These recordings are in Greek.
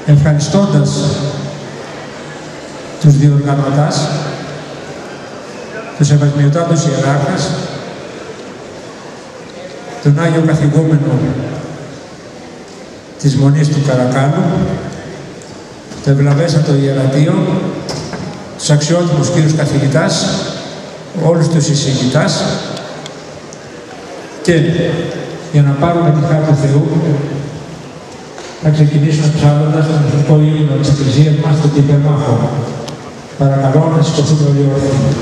ευχαριστώντας τους διοργανωτάς, τους Σεβασμιωτάτους Ιεράρχας, τον Άγιο Καθηγούμενο της Μονής του Καρακάλου, το ευλαβέστατο Ιερατείο, τους αξιότιμους κύριους καθηγητάς, όλους τους εισηγητάς και για να πάρουμε τη χάρη του Θεού θα ξεκινήσουμε ψάλλοντας τον εθνικό ύμνο της Εκκλησίας μας, τον Υπερμάχο. Παρακαλώ να σηκωθούμε όλοι όρθιοι.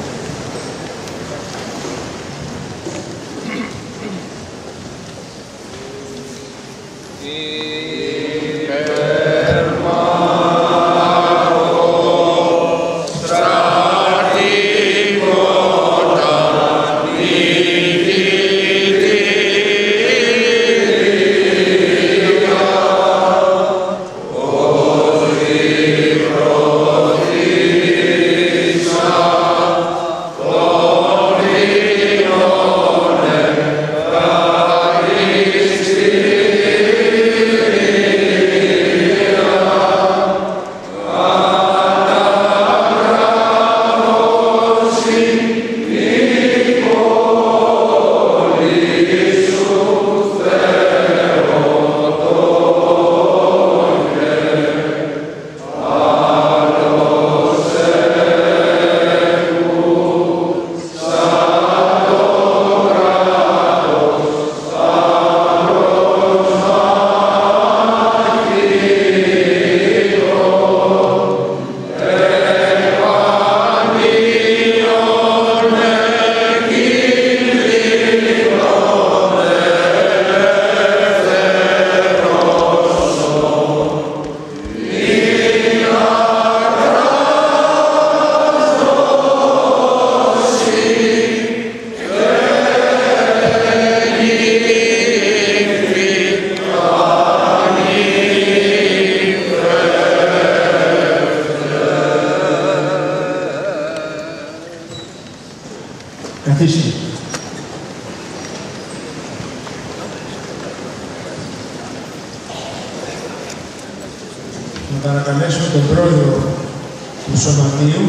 Να παρακαλέσουμε τον πρόεδρο του Σωματείου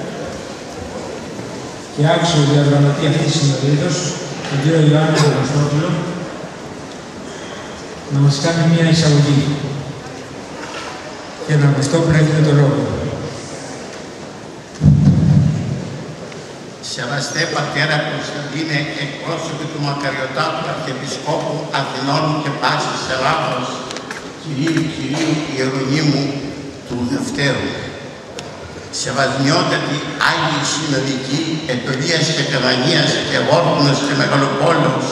και άξιο διοργανωτή αυτής της συνεδρίας, τον κύριο Ιωάννη Αναστόπουλο, να μας κάνει μία εισαγωγή και να μας το πρέπει το λόγο. Σεβαστέ Πατέρα Κωνσταντίνε, εκπρόσωποι του Μακαριωτάτου Αρχιεπισκόπου Αθηνών και πάσης Ελλάδος, Κυρίου Ιερονύμου του Δευτέρου, σεβασμιότατοι Άγιοι Συνοδικοί Ετωλίας και Κανανίας και Βόρτωνος και Μεγαλοπόλεως,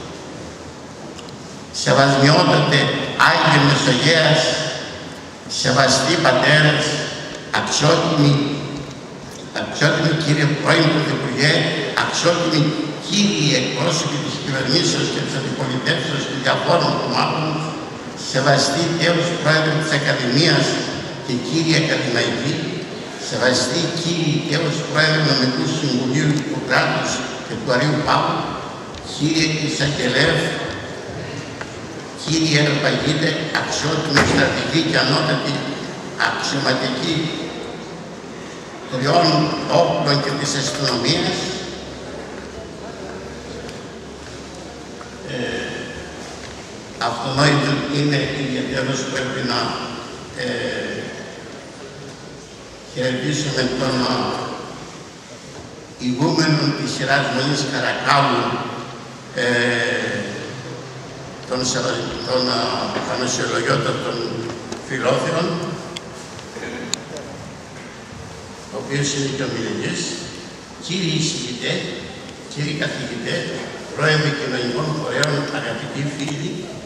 σεβασμιότατε Άγιε Μεσογέας, σεβαστοί πατέρες, αξιότιμοι κύριε πρώην Πρωθυπουργέ, αξιότιμοι κύριοι εκπρόσωποι της κυβερνήσεως και της αντιπολιτεύσεως των διαφόρων κομμάτων, σεβαστοί τέος πρόεδροι της Ακαδημίας και κύριοι ακαδημαϊκοί, σεβαστοί κύριοι τέος πρόεδροι νομικού συμβουλίου του κράτους και του Αρείου Παύλου, κύριε Ισαγγελεύ, κύριε Ερπαγίτε, αξιότιμοι στρατηγοί και ανώτατοι αξιωματικοί τριών όπλων και της αστυνομίας, αυτονόητο είναι ιδιαίτερος πρέπει να χαιρετήσουμε τον ηγούμενο της σειράς Μονής Καρακάλου, των Αθανασιολογιώτατων Φιλόθεων, ο οποίος είναι και ομιλητής, κύριοι εισηγητέ, κύριοι καθηγητέ, πρώην κοινωνικών φορέων, αγαπητοί φίλοι,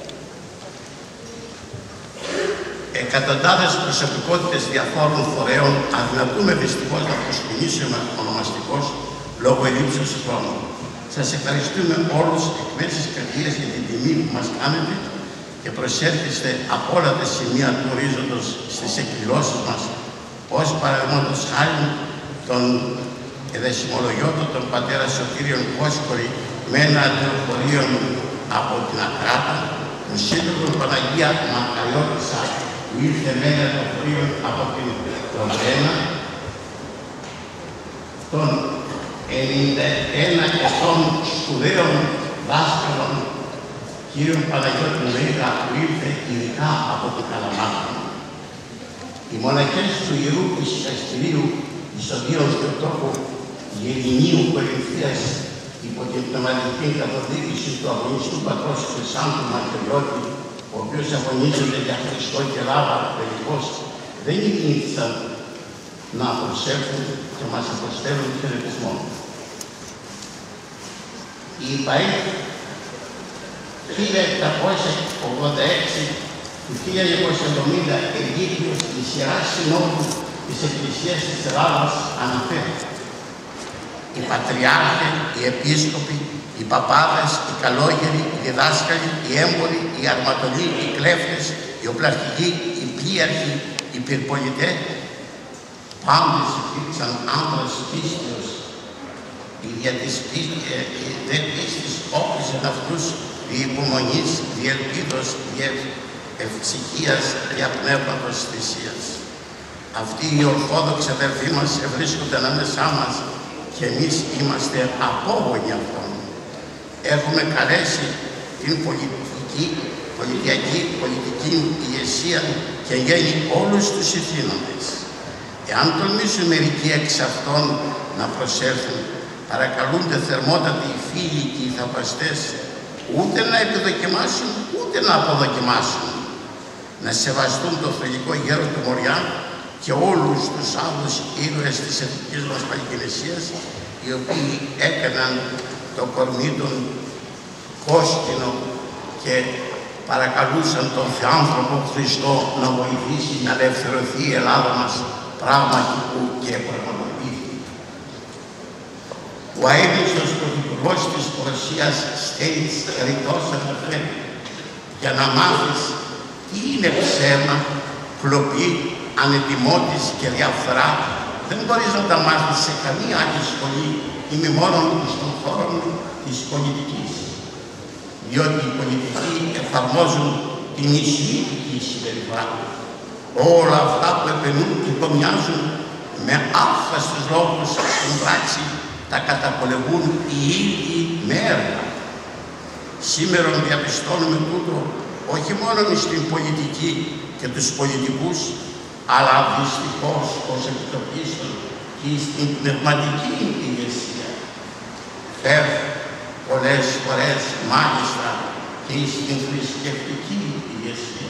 εκατοντάδες προσωπικότητες διαφόρων φορέων, αδυνατούμε δυστυχώς να προσκυνήσουμε ονομαστικώς λόγω ελλείψεως χρόνου. Σας ευχαριστούμε όλους εκ μέρους της καρδιάς για την τιμή που μας κάνετε και προσέρχεστε από όλα τα σημεία του ορίζοντος στις εκδηλώσεις μας, ως παραδείγματος χάρη των εδεσιμολογιώτων των πατέρα Σωτήριων Κόσκορη με ένα λεωφορείο από την Ακράτα, του σύντροφου Παναγία Μακαριώτησα ήρθε μένα το πρωί από την Τροβένα, των 91 ετών σπουδαίων δάσκαλων κύριον Παναγιώτη Μέγα, που ήρθε ειδικά από την Καλαμάτα. Οι μοναχές του Ιερού Ησυχαστηρίου της Οδείων Θεοτόκου Γερινίου Κορινθίας, υπό την πνευματική καθοδήγηση του αγωνιστού πατρός Χρυσάνθου Μακελιώτη, ο οποίος αγωνίζεται για Χριστό και Λάβα τελικώς, δεν γεννήθησαν να προσέλθουν και μας αποστέλουν χαιρετισμό. Η ΙΠΑΕ 1786 του 1970 Αιγύπτιος της Ιεράς Συνόδου της Εκκλησίας της Ελλάδας αναφέρει: οι πατριάρχοι, οι επίσκοποι, οι παπάδες, οι καλόγεροι, οι διδάσκαλοι, οι έμποροι, οι αρματολοί, οι κλέφτες, οι οπλαρχηγοί, οι πλοίαρχοι, οι πυρπολιτές, πάντες υπήρξαν άνδρας πίστεως. Η δια της πίστης όπλησαν αυτούς δι' υπομονής, δι' ελπίδος, δι' ευψυχίας, δια πνεύματος θυσίας. Αυτοί οι ορθόδοξοι αδερφοί μας ευρίσκονται ανάμεσά μας και εμείς είμαστε απόγονοι αυτών. Έχουμε καλέσει την πολιτική ηγεσία και γένει όλους τους ηθήνοντες. Εάν τολμήσουν μερικοί εξ αυτών να προσέλθουν, παρακαλούνται θερμότατοι οι φίλοι και οι θαυμαστές, ούτε να επιδοκιμάσουν, ούτε να αποδοκιμάσουν, να σεβαστούν το θελικό γέρο του Μοριά και όλους τους άλλους ήρωες της εθνικής μας Παλαικνησίας, οι οποίοι έκαναν το κορμί των κόσκινο και παρακαλούσαν τον Θεάνθρωπο Χριστό να βοηθήσει να ελευθερωθεί η Ελλάδα μας, πράγματι που και πραγματοποιήθηκε. Ο αείμνηστος πρωθυπουργός της Ρωσίας Στέλης ρητός αναφέρει: για να μάθεις τι είναι ψέμα, κλοπή, ανετοιμότης και διαφθορά, δεν μπορείς να τα μάθεις σε καμία άλλη σχολή ή μη μόνο στον χώρο της πολιτικής. Διότι οι πολιτικοί εφαρμόζουν την ισχυρική συμπεριφορά. Όλα αυτά που επενούν και υπομοιάζουν με άφθαστους λόγους στην πράξη τα καταπολεμούν οι ίδιοι με έργα. Σήμερα διαπιστώνουμε τούτο όχι μόνο στην πολιτική και τους πολιτικούς, αλλά δυστυχώς ως επιτοπίστων και στην πνευματική ηγεσία. Πολλές φορές μάλιστα και στην θρησκευτική ηγεσία.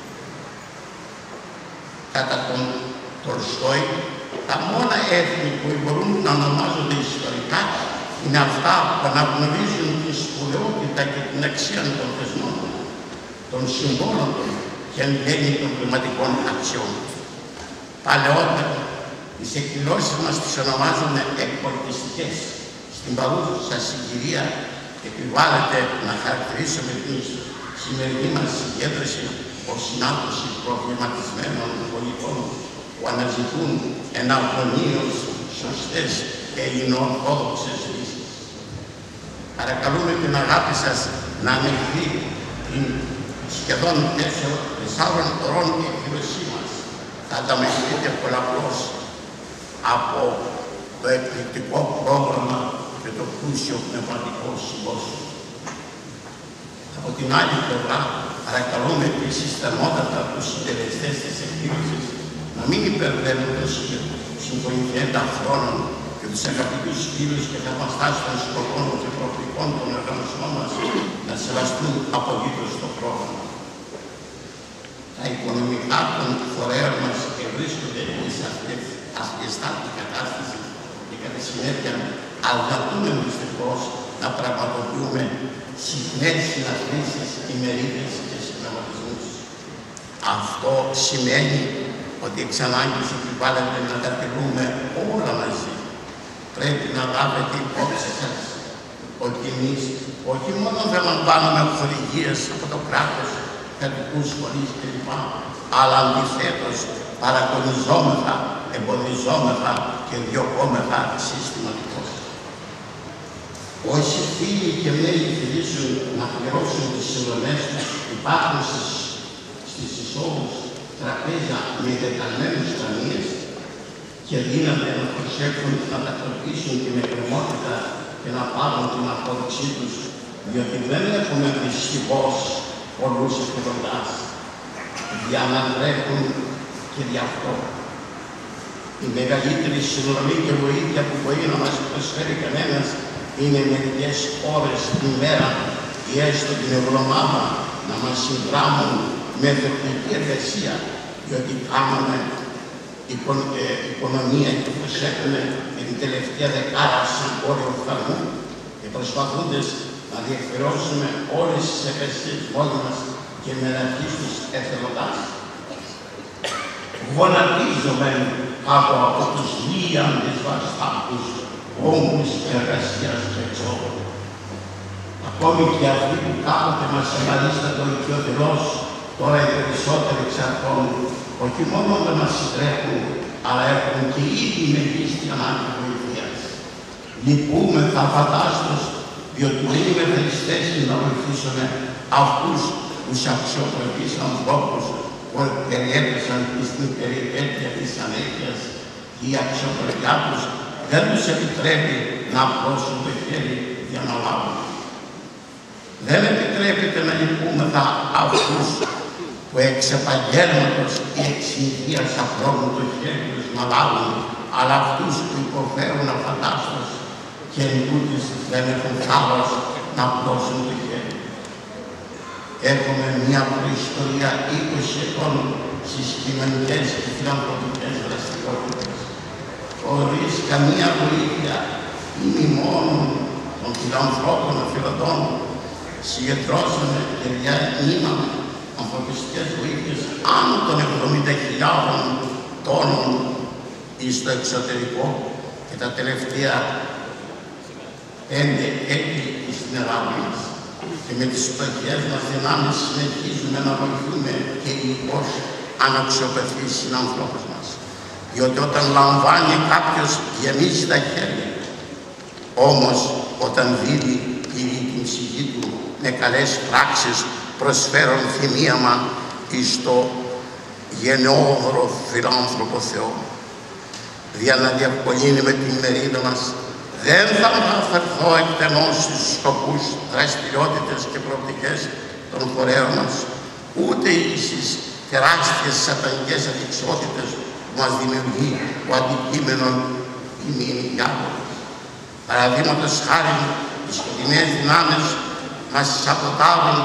Κατά τον Τολστόι, τα μόνα έθνη που μπορούν να ονομάζονται ιστορικά είναι αυτά που αναγνωρίζουν την σπουδαιότητα και την αξία των θεσμών, των συμβόλων και εν γέννη των πνευματικών αξιών. Παλαιότερα, τις εκδηλώσεις μας τις ονομάζουν εκπολιτιστικές. Στην παρούσα συγκυρία επιβάλλεται να χαρακτηρίσουμε την σημερινή μας συγκέντρωση ως συνάδελφοι προβληματισμένων πολιτών που αναζητούν εναρμονίως σωστές ελληνοορθόδοξες λύσεις. Παρακαλούμε την αγάπη σας να ανοιχτεί την σχεδόν 4 ώρων εκδήλωσή μας. Θα ανταμετωπίσετε πολλαπλώς από το εκπληκτικό πρόγραμμα και το πλούσιο πνευματικό συμπόσιο. Από την άλλη πλευρά, παρακαλούμε επίσης θερμότατα τους συντελεστές της εκδήλωσης να μην υπερβαίνουν το συμφωνηθέντα χρόνων και τους αγαπητούς φίλους και θαυμαστάς των σκοπών και προοπτικών των οργανωσμών μας να σεβαστούν απολύτως το πρόγραμμα. Τα οικονομικά των φορέων μας ευρίσκονται σε αστιεστάτη κατάσταση και κατά συνέπεια αδυνατούμε δυστυχώς να πραγματοποιούμε συχνές συναντήσεις, ημερίδες και συμπραγματισμούς. Αυτό σημαίνει ότι εξ ανάγκης επιβάλλεται να τα τηρούμε όλα μαζί. Πρέπει να λάβετε υπόψη σας ότι εμείς όχι μόνο δεν λαμβάνουμε χορηγίες από το κράτος, κρατικούς φορείς κλπ, αλλά αντιθέτως παραγωνιζόμεθα, εμποδιζόμεθα και διωκόμεθα συστηματικώς. Όσοι φίλοι και μέλη θελήσουν να πληρώσουν τις συμβολές τους, υπάρχουν στις εισόδους τραπέζια με δεκαλμένους ταμείες και δύναται να προσέχουν να τακτοποιήσουν την εκκρεμότητα και να πάρουν την απόδειξή τους, διότι δεν έχουμε δυστυχώς πολλούς εθελοντάς για να τρέχουν και γι' αυτό. Η μεγαλύτερη συνολή και βοήθεια που μπορεί να μας προσφέρει κανένας είναι μερικές ώρες την μέρα ή έστω την εβδομάδα να μας συνδράμουν με θετική εργασία, διότι κάνουμε οικονομία και προσέχουμε με την τελευταία δεκάρα σαν όριο φθαρμού και προσπαθούντες να διεκπαιρώσουμε όλες τις εργασίες μόνοι μας και με τους εθελοντάς. Γονατίζομαι κάτω από τους λίαντες βαστάκους όγκους εργασίας και εξόδου. Ακόμη και αυτοί που κάποτε μας εμαλίστατο οικειοθελώς, τώρα οι περισσότεροι εξαρτών, όχι μόνο δεν μας συντρέχουν, αλλά έχουν και ήδη μεγίστη ανάγκη βοηθείας. Λυπούμε θαυματάστος, διότι δεν είμαι περιστέσεις να βοηθήσουμε αυτούς τους αξιοπρεπείς ανθρώπους που περιέπεσαν στην περιπέτεια της ανέχειας και η αξιοπρεπιά τους δεν τους επιτρέπει να απλώσουν το χέρι για να λάβουν. Δεν επιτρέπεται να λυπούμεθα αυτούς που εξ επαγγέλματος ή εξ συνηθείας απλώνουν το χέρι τους να λάβουν, αλλά αυτούς που υποφέρουν αφαντάστως και εν τούτης δεν έχουν θάρρος να απλώσουν το χέρι. Έχουμε μια προϊστορία 20 ετών στις κοινωνικές και φιλανθρωπικές δραστηριότητες. Χωρίς καμία βοήθεια ή μνημόνων των φιλανθρώπων οφειλωτών, συγκεντρώσαμε και διανύμαμε ανθρωπιστικές βοήθειες άνω των 70.000 τόνων στο εξωτερικό και τα τελευταία 5 έτη στην Ελλάδα μας. Και με τις φτωχές μας δυνάμεις συνεχίζουμε να βοηθούμε και λοιπώς αναξιοπαθείς συνανθρώπους μας. Διότι όταν λαμβάνει κάποιος γεμίζει τα χέρια. Όμως όταν δίδει τηρεί την ψυχή του με καλές πράξεις προσφέρουν θυμίαμα εις το γενναιόδωρο φιλάνθρωπο Θεό. Για να διευκολύνει με την μερίδα μας, δεν θα αναφερθώ εκτενώς στους σκοπούς, δραστηριότητες και προοπτικές των φορέων μας, ούτε στις τεράστιες σατανικές αδειξότητες που μας δημιουργεί ο αντικείμενο ημιδιάβολος. Παραδείγματος χάρη, οι σκοτεινές δυνάμεις μας αποτάβουν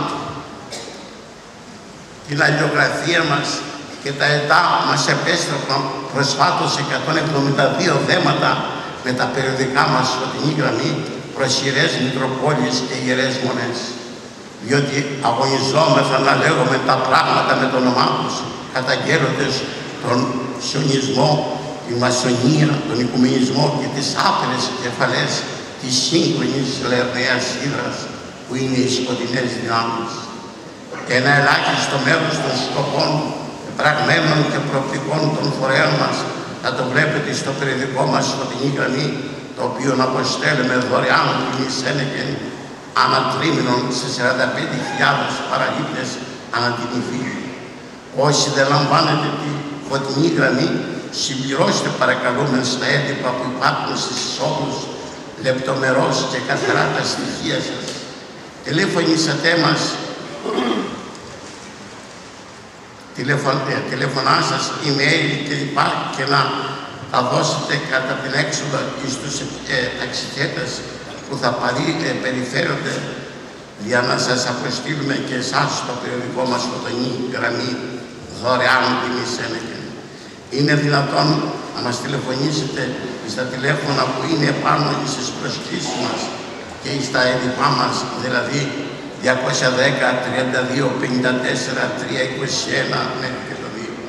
την αλληλογραφία μας και τα ΕΤΑ μας επέστρεψαν προσφάτως 172 θέματα με τα περιοδικά μας σκοτεινή γραμμή προς ιερές Μητροπόλεις και ιερές Μονές. Διότι αγωνιζόμεθα να λέγουμε τα πράγματα με το όνομά τους, καταγγέλλοντες τον σιωνισμό, τη μασονία, τον οικουμενισμό και τις άπειρες κεφαλές της σύγχρονης λερναίας hydras που είναι οι σκοτεινές δυνάμεις. Ένα ελάχιστο μέρος των σκοπών, πραγμένων και προοπτικών των φορέων μας θα το βλέπετε στο περιοδικό μας σκοτεινή γραμμή, το οποίο αποστέλουμε δωρεάν την Σένεκεν ανατρίμηνων σε 45.000 παραλήπτες ανά την υφή. Όσοι δεν λαμβάνετε τη σκοτεινή γραμμή, συμπληρώστε παρακαλούμε στα έντυπα που υπάρχουν στις εισόδους λεπτομερώς και καθαρά τα στοιχεία σας. Τηλεφωνήσατε μας, τηλεφωνά σας, email κλπ. Και να τα δώσετε κατά την έξοδο στους ταξιθέτες που θα περιφέρονται για να σας αποστείλουμε και εσάς στο περιοδικό μας σκοτεινή γραμμή δωρεάν τιμή Σένεκεν. Είναι δυνατόν να μας τηλεφωνήσετε στα τηλέφωνα που είναι πάνω στις προσκλήσεις μας και στα έντυπά μας, δηλαδή 210 32 54 321 μέχρι και το 2.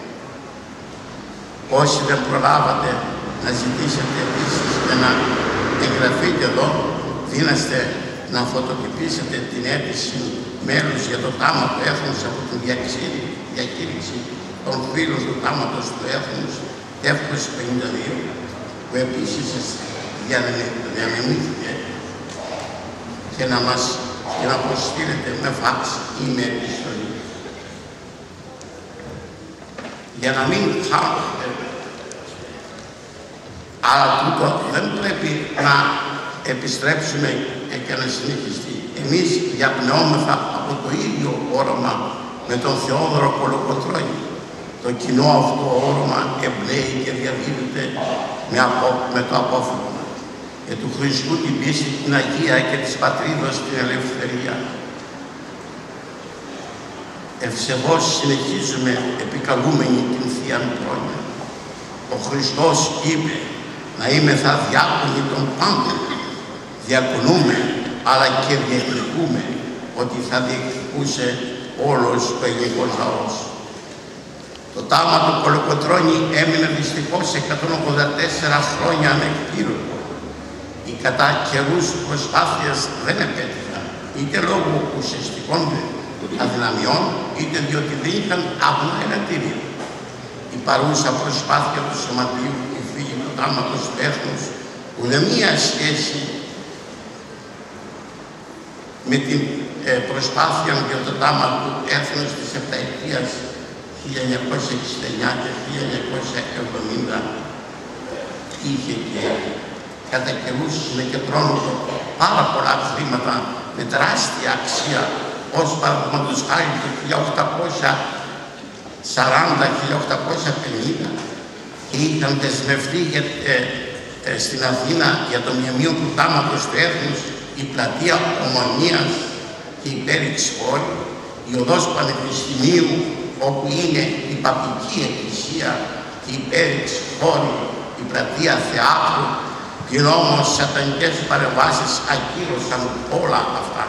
Όσοι δεν προλάβατε να ζητήσετε επίσης και να εγγραφείτε εδώ, δίνεστε να φωτοτυπήσετε την αίτηση μέλους για το τάμα του έθνους από την διακήρυξη των φίλων του τάματος του έθνους 752, που επίσης διανεμήθηκε, και να αποστείλετε με φάξ ή με επιστολή. για να μην χάνονται. Αλλά τούτο δεν πρέπει να επιστρέψουμε και να συνεχιστεί. Εμείς διαπνεόμεθα από το ίδιο όρομα με τον Θεόδωρο Κολοκοτρώνη. Το κοινό αυτό όρομα εμπνέει και διαδίδεται με το απόφυγμα. Και του Χριστού την πίστη, την Αγία και της Πατρίδος την ελευθερία. Ευσεβώς συνεχίζουμε επικαλούμενοι την Θεία Μητρόνια. Ο Χριστός είπε να είμεθα διάκονοι των πάντων. Διακονούμε, αλλά και διεκδικούμε ότι θα διεκδικούσε όλος ο ελληνικός λαός. Το τάγμα του Κολοκοτρώνη έμεινε δυστυχώς 184 χρόνια ανεκπλήρωτο. Οι κατά καιρούς προσπάθειες δεν επέτυχαν, είτε λόγω ουσιαστικών αδυναμιών, είτε διότι δεν είχαν άγνοια εναντίον. Η παρούσα προσπάθεια του Σωματείου του φύγη του τάγματος του έθνους, ουδέμια σχέση με την προσπάθεια για το τάγμα του έθνους της επταετίας 1969 και 1970 είχε και κατά καιρούς συγκεντρώνονται πάρα πολλά χρήματα με τεράστια αξία, ως παραδείγματος χάρη το 1840-1850 και είχαν δεσμευτεί στην Αθήνα για το μνημείο του τάγματος του έθνους η πλατεία Ομονίας και η πέριξ πόλη, η οδός Πανεπιστημίου, όπου είναι η Παπική Εκκλησία και η πέριξ πόλη, η πλατεία Θεάτρου, και όμως σατανικές παρεμβάσεις ακύρωσαν όλα αυτά.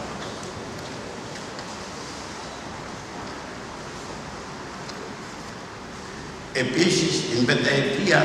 Επίσης, την πενταετία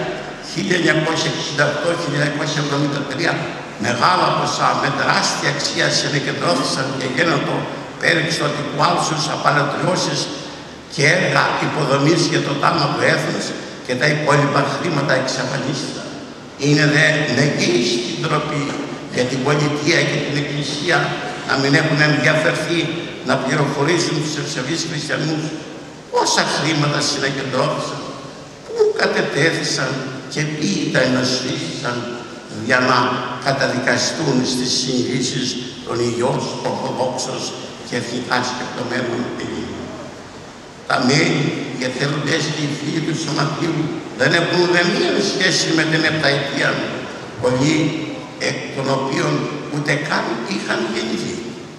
1968-1973 μεγάλα ποσά με τεράστια αξία συνεκεντρώθησαν και γίνονται πέριξ του Αττικού άλσους, απαλωτριώσεις και έργα υποδομής για το τάγμα του έθνους και τα υπόλοιπα χρήματα εξαφανίστηκαν. Είναι δε νεκρή στην τροπή για την πολιτεία και την Εκκλησία να μην έχουν ενδιαφερθεί να πληροφορήσουν τους ευσεβείς χριστιανούς πόσα χρήματα συνεκεντρώθησαν, πού κατετέθησαν και ποιοι τα ενασφίστησαν για να καταδικαστούν στις συγκρίσεις των ιδιώς ορθοδόξων και εθνικά σκεπτομένων Ελλήνων. Τα μέλη και εθελοντές και οι φίλοι του Σωματείου δεν έχουν μία σχέση με την επταετία, πολλοί εκ των οποίων ούτε καν είχαν γεννηθεί.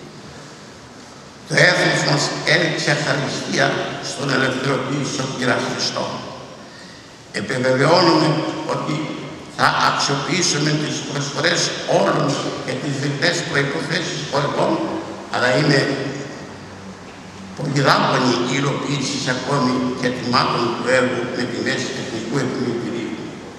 Το έθνος μας έριξε ευχαριστία στον ελευθεροποίησο Κύρα Χριστό. Επιβεβαιώνουμε ότι θα αξιοποιήσουμε τις προσφορές όλων και τις διπλές προϋποθέσεις χωρικών, αλλά είναι πολυδάπανη η υλοποίηση ακόμη και ετοιμάτων του έργου με τιμές εθνικού επιμελητηρίου.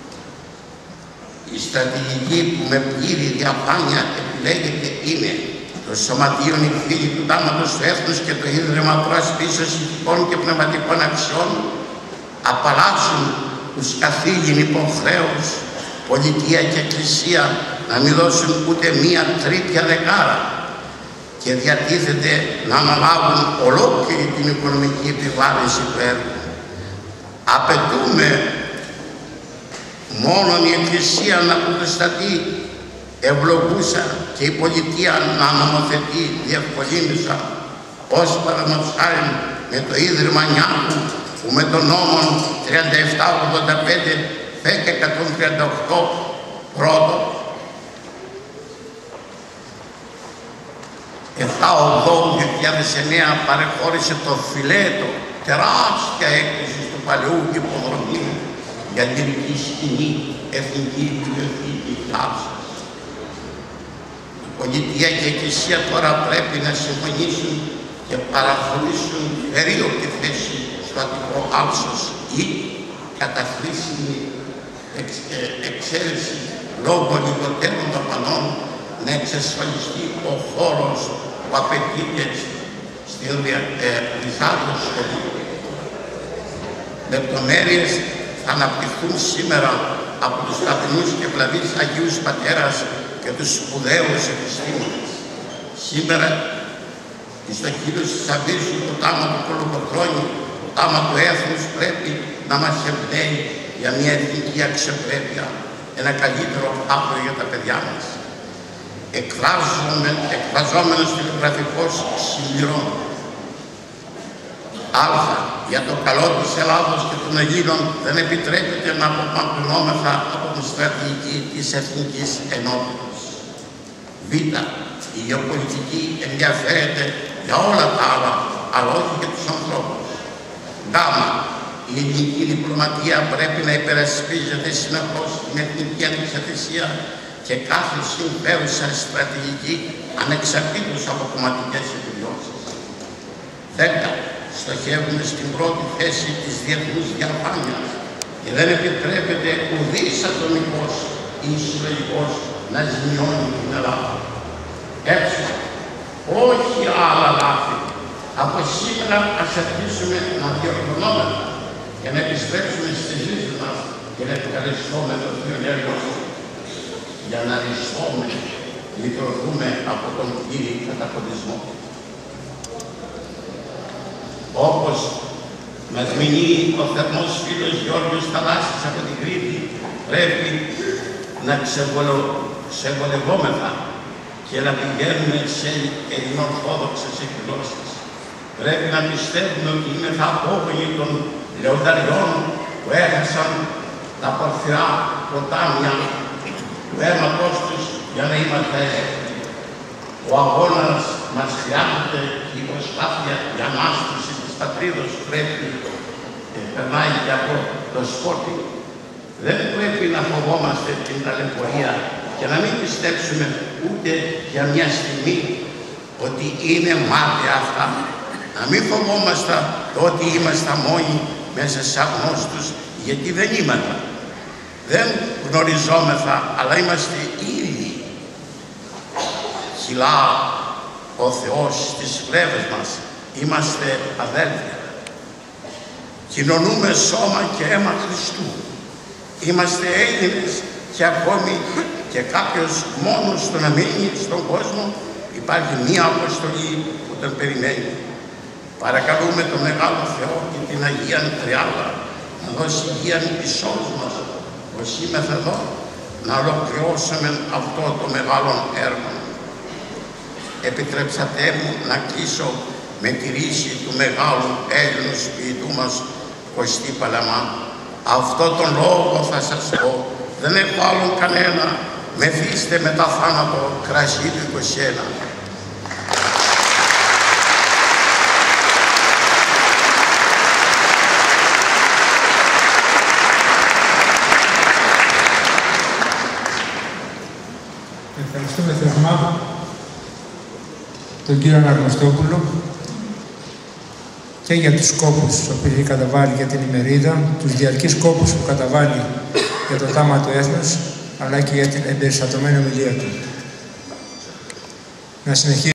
Η στρατηγική που με πλήρη διαφάνεια επιλέγεται είναι το Σωματείο Νυχθήλη του Τάγματος του Έθνους και το Ίδρυμα Προασπίσεως Ηθικών και Πνευματικών Αξιών απαλλάσσουν τους καθήλυν υποχρέους, πολιτεία και εκκλησία να μην δώσουν ούτε μία τρίπια δεκάρα και διατίθεται να αναλάβουν ολόκληρη την οικονομική επιβάρυνση του έργου. Απαιτούμε μόνον η Εκκλησία να πρωτοστατεί ευλογούσα και η πολιτεία να νομοθετεί διευκολύνουσα, ως παραδείγματος χάρη με το Ίδρυμα Νιάρχου που με τον νόμο 3785 ΦΕΚ 138 πρώτο 7-8-2009 παρεχώρησε το φιλέτο, τεράστια έκθεση του παλαιού υποδρομίου για την λυρική σκηνή, εθνική βιβλιοθήκη Θάλασσας. Η πολιτεία και η Εκκλησία τώρα πρέπει να συμφωνήσουν και παραχωρήσουν περίοπτη θέση στο Αττικό άλσος ή κατά χρήσιμη εξαίρεση λόγω λιγότερων δαπανών να εξασφαλιστεί ο χώρος που απαιτείται στην Ριζάδο σχολείο. Λεπτομέρειες θα αναπτυχθούν σήμερα από τους ταπεινούς και ευλαβείς Αγίους Πατέρας και τους σπουδαίους επιστήμονες. Σήμερα, στο χείλος της Αβίσου, το τάγμα του Κολοκοτρώνη, τάμα του έθνους πρέπει να μας εμπνέει για μια εθνική αξιοπρέπεια, ένα καλύτερο αύριο για τα παιδιά μας. Εκφραζόμενος τηλεγραφικός συμπληρώνω. Α. Για το καλό της Ελλάδος και των Ελλήνων δεν επιτρέπεται να απομακρυνόμεθα από την στρατηγική της εθνικής ενότητας. Β. Η γεωπολιτική ενδιαφέρεται για όλα τα άλλα, αλλά όχι για τους ανθρώπους. Γ. Η ελληνική διπλωματία πρέπει να υπερασπίζεται συνεχώς την εθνική ανεξαρτησία και κάθε συμφέρουσα στρατηγική ανεξαρτήτως από κομματικές επιδιώξεις. 10. Στοχεύουμε στην πρώτη θέση της διεθνούς διαφάνειας και δεν επιτρέπεται ουδής ατομικός ή συλλογικός να ζημιώνει την Ελλάδα. Έτσι, όχι άλλα λάθη. Από σήμερα ας αρχίσουμε να διορθωνόμεθα και να επιστρέψουμε στη ζωή μας και να ευχαριστούμε τον Θείο Έργος για να ριστούμε, λειτουργούμε από τον κύριο καταποντισμό. Όπως μας μηνύει ο θερμός φίλος Γιώργος Θαλάσσης από την Κρήτη, πρέπει να ξεβολευόμεθα και να πηγαίνουμε σε ελληνοορθόδοξες εκδηλώσεις. Πρέπει να πιστεύουμε ότι είμαστε απόγονοι των λεονταριών που έχασαν τα πορφυρά ποτάμια του αίματος τους για να είμαστε εύκολοι. Ο αγώνας μας χρειάζεται και η προσπάθεια για ανάστηση της πατρίδος πρέπει περνάει και από το σπόρτι. Δεν πρέπει να φοβόμαστε την ταλαιπωρία και να μην πιστέψουμε ούτε για μια στιγμή ότι είναι μάταια αυτά. Να μην φοβόμαστε το ότι είμαστε μόνοι μέσα σε αγνώστους, γιατί δεν είμαστε. Δεν γνωριζόμεθα, αλλά είμαστε ίδιοι. Χιλά ο Θεός στις φλέβες μας, είμαστε αδέλφια. Κοινωνούμε σώμα και αίμα Χριστού. Είμαστε Έλληνες και ακόμη και κάποιος μόνος στο να μείνει στον κόσμο υπάρχει μία αποστολή που τον περιμένει. Παρακαλούμε τον Μεγάλο Θεό και την Αγία Τριάδα να δώσει υγεία εις όλους μας, πως είμαστε εδώ να ολοκληρώσουμε αυτό το μεγάλο έργο. Επιτρέψατε μου να κλείσω με τη ρίση του μεγάλου Έλληνος ποιητού μας Κωστή Παλαμά. Αυτό τον λόγο θα σας πω, δεν έχω άλλον κανένα, μεθύστε μετά θάνατο κρασί του 21. Ευχαριστούμε θερμά τον κύριο Αναγνωστόπουλο και για τους σκόπους που έχει καταβάλει για την ημερίδα, τους διαρκείς σκόπους που καταβάλει για το τάμα του έθνους, αλλά και για την εμπεριστατωμένη ομιλία του. Να συνεχίσουμε.